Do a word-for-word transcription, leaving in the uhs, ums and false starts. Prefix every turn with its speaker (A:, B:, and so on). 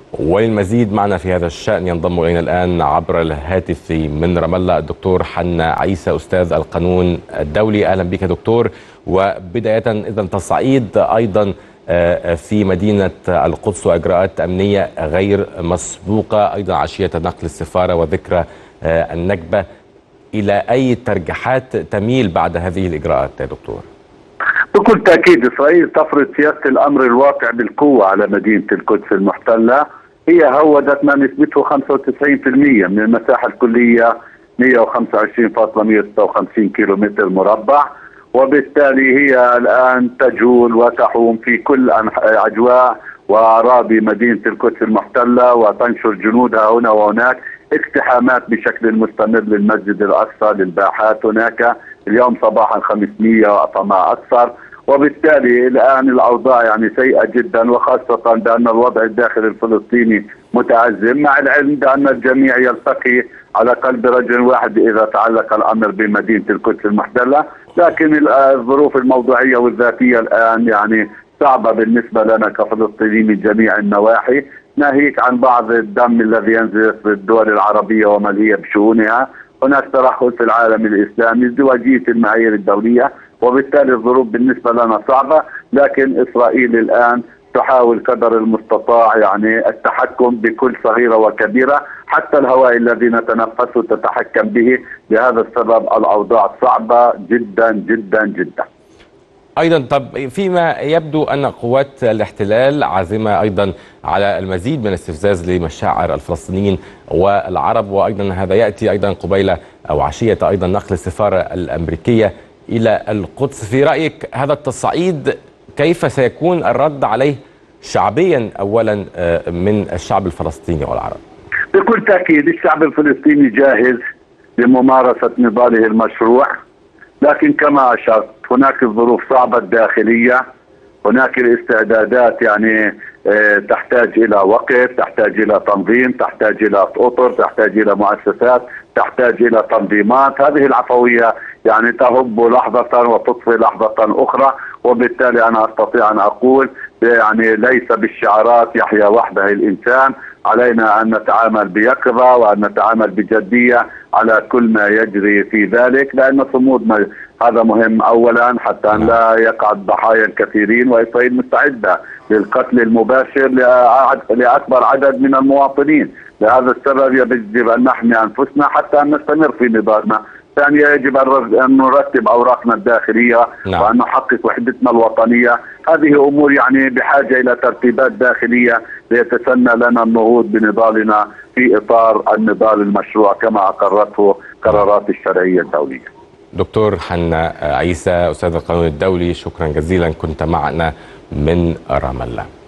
A: وللمزيد معنا في هذا الشأن ينضم إلينا الآن عبر الهاتف من رام الله الدكتور حنا عيسى أستاذ القانون الدولي. أهلا بك دكتور. وبداية إذا تصعيد أيضا في مدينة القدس وإجراءات أمنية غير مسبوقة أيضا عشية نقل السفارة وذكرى النكبة، إلى أي ترجيحات تميل بعد هذه الإجراءات يا دكتور؟
B: بكل تأكيد إسرائيل تفرض سياسة الأمر الواقع بالقوة على مدينة القدس المحتلة. هي هودت ما نسبته خمسة وتسعين بالمئة من المساحة الكلية مئة وخمسة وعشرين فاصلة مئة وستة وخمسين كيلومتر مربع، وبالتالي هي الآن تجول وتحوم في كل أجواء وأراضي مدينة القدس المحتلة وتنشر جنودها هنا وهناك، اقتحامات بشكل مستمر للمسجد الأقصى للباحات هناك اليوم صباحا خمسمئة فما أكثر. وبالتالي الآن الأوضاع يعني سيئة جدا، وخاصة بأن الوضع الداخلي الفلسطيني متأزم، مع العلم بأن الجميع يلتقي على قلب رجل واحد إذا تعلق الأمر بمدينة القدس المحتلة. لكن الظروف الموضوعية والذاتية الآن يعني صعبة بالنسبة لنا كفلسطينين من جميع النواحي، ناهيك عن بعض الدم الذي ينزل في الدول العربية وملهية بشؤونها. هناك ترهل في العالم الإسلامي، ازدواجية المعايير الدولية، وبالتالي الظروف بالنسبة لنا صعبة. لكن إسرائيل الآن تحاول قدر المستطاع يعني التحكم بكل صغيرة وكبيرة، حتى الهواء الذي نتنفسه تتحكم به. لهذا السبب الأوضاع صعبة جدا جدا جدا.
A: أيضا طب فيما يبدو أن قوات الاحتلال عازمة أيضا على المزيد من الاستفزاز لمشاعر الفلسطينيين والعرب، وأيضا هذا يأتي أيضا قبيل أو عشية أيضا نقل السفارة الأمريكية إلى القدس. في رأيك هذا التصعيد كيف سيكون الرد عليه شعبيا أولا من الشعب الفلسطيني والعرب؟
B: بكل تأكيد الشعب الفلسطيني جاهز لممارسة نضاله المشروع، لكن كما أشرت هناك الظروف صعبة الداخلية، هناك الاستعدادات يعني تحتاج إلى وقت، تحتاج إلى تنظيم، تحتاج إلى أطر، تحتاج إلى مؤسسات، تحتاج إلى تنظيمات. هذه العفوية يعني تهب لحظة وتطفي لحظة أخرى، وبالتالي أنا أستطيع أن أقول يعني ليس بالشعارات يحيا وحده الإنسان، علينا أن نتعامل بيقظة وأن نتعامل بجدية على كل ما يجري في ذلك، لأن صمود هذا مهم أولا حتى أن لا يقع ضحايا الكثيرين، وإسرائيل مستعدة للقتل المباشر لأكبر عدد من المواطنين. لهذا السبب يجب أن نحمي أنفسنا حتى أن نستمر في نضالنا. ثانيا يجب أن نرتب أوراقنا الداخلية نعم. وأن نحقق وحدتنا الوطنية. هذه أمور يعني بحاجة إلى ترتيبات داخلية ليتسنى لنا النهوض بنضالنا في إطار النضال المشروع كما أقرته قرارات الشرعية الدولية.
A: دكتور حنا عيسى أستاذ القانون الدولي، شكرا جزيلا، كنت معنا من رام الله.